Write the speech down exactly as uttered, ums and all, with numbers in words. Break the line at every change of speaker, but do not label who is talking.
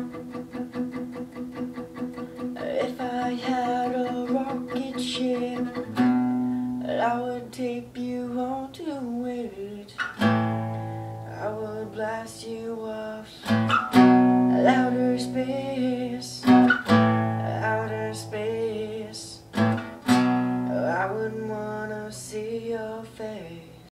If I had a rocket ship, I would take you onto it. I would blast you off outer space.